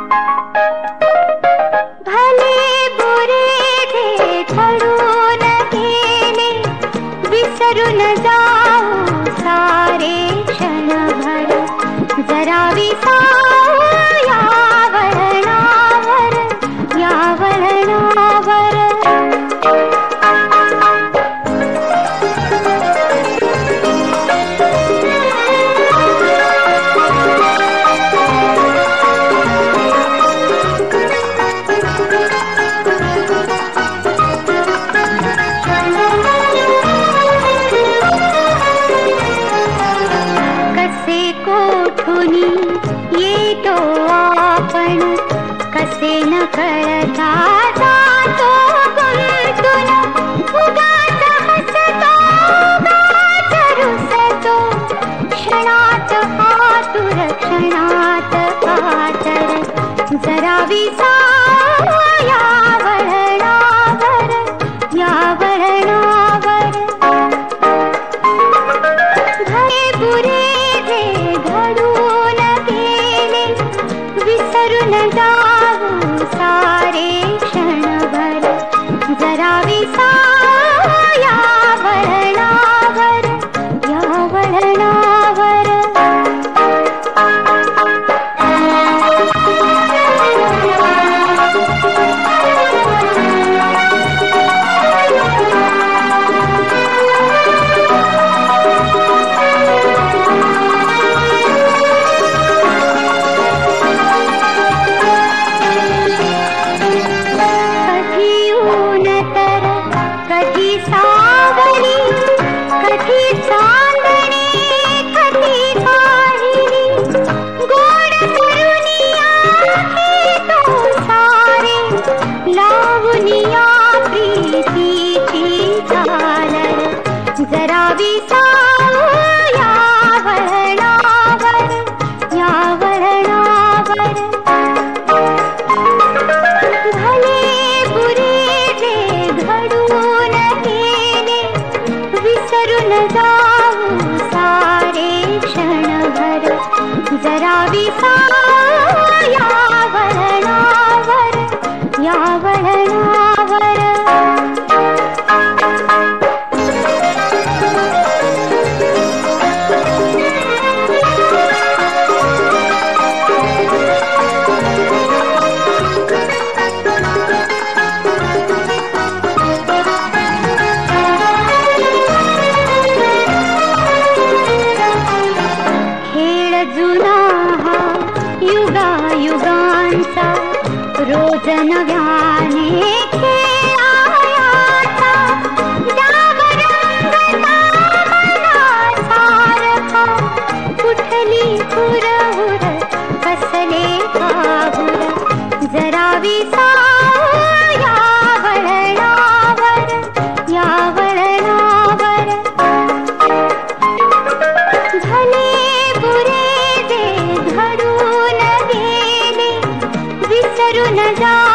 भले बुरे जे ठरून गेले, विसरून जाऊ सारे क्षणभर. जरा विसावू या वळणावर, या वळणावर. येतो आपण कसे न कळता जातो गुंतून. उगाच हसतो, उगाच रुसतो, क्षणात आतुर, क्षणात कातर. जरा विसावू या वळणावर, या वळणावर. भले बुरे जे घडून गेले, विसरून जाऊ सारे क्षणभर. जरा विसावू या वळणावर, या वळणावर. कधी सावली, कधी चांदणे, कधी पाहिली. गोड करुनिया घेतो सारे, लावूनिया प्रीतीची झालर. जरा विसावू या वळणावर, या वळणावर. भले बुरे जे घडून गेले, विसरून जाऊ सारे क्षणभर. जरा विसावू या वळणावर, या वळणावर. जुना हा युगायुगांचा, रोज नव्याने खेळायाचा. डाव रंगता मनासारखा, कुठली हुरहुर, कसले घाहुर. जरा विसावू या वळणावर, या वळणावर. भले बुरे जे घडून गेले, विसरून जा